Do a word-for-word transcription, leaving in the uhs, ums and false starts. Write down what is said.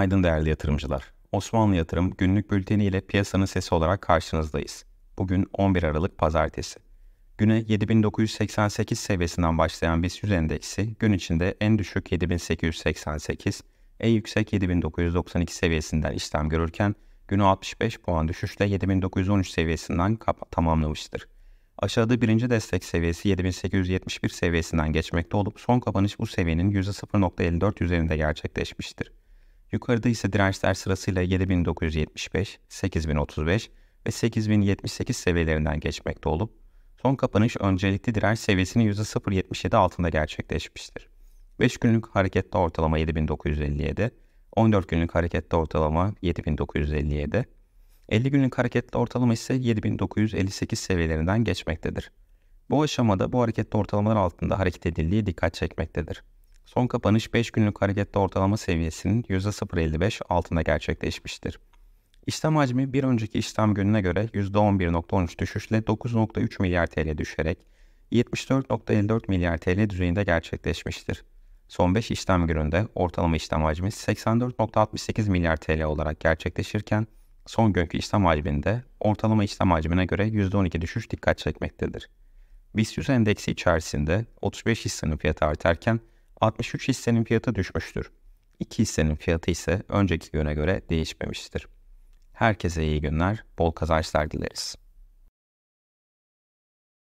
Günaydın değerli yatırımcılar. Osmanlı Yatırım günlük bülteni ile piyasanın sesi olarak karşınızdayız. Bugün on bir Aralık Pazartesi. Güne yedi bin dokuz yüz seksen sekiz seviyesinden başlayan BIST yüz endeksi gün içinde en düşük yedi bin sekiz yüz seksen sekiz, en yüksek yedi bin dokuz yüz doksan iki seviyesinden işlem görürken günü altmış beş puan düşüşle yedi bin dokuz yüz on üç seviyesinden tamamlamıştır. Aşağıda birinci destek seviyesi yedi bin sekiz yüz yetmiş bir seviyesinden geçmekte olup son kapanış bu seviyenin yüzde sıfır nokta elli dört üzerinde gerçekleşmiştir. Yukarıda ise dirençler sırasıyla yedi bin dokuz yüz yetmiş beş, sekiz bin otuz beş ve sekiz bin yetmiş sekiz seviyelerinden geçmekte olup son kapanış öncelikli direnç seviyesinin yüzde sıfır nokta yetmiş yedi altında gerçekleşmiştir. beş günlük hareketli ortalama yedi bin dokuz yüz elli yedi, on dört günlük hareketli ortalama yedi bin dokuz yüz elli yedi, elli günlük hareketli ortalama ise yedi bin dokuz yüz elli sekiz seviyelerinden geçmektedir. Bu aşamada bu hareketli ortalamalar altında hareket edildiği dikkat çekmektedir. Son kapanış beş günlük hareketli ortalama seviyesinin yüzde sıfır nokta elli beş altında gerçekleşmiştir. İşlem hacmi bir önceki işlem gününe göre yüzde on bir nokta on üç düşüşle dokuz nokta üç milyar T L düşerek yetmiş dört nokta elli dört milyar T L düzeyinde gerçekleşmiştir. Son beş işlem gününde ortalama işlem hacmi seksen dört nokta altmış sekiz milyar T L olarak gerçekleşirken son günkü işlem hacminde ortalama işlem hacmine göre yüzde on iki düşüş dikkat çekmektedir. BIST yüz endeksi içerisinde otuz beş hissenin fiyatı artarken altmış üç hissenin fiyatı düşmüştür. iki hissenin fiyatı ise önceki güne göre değişmemiştir. Herkese iyi günler, bol kazançlar dileriz.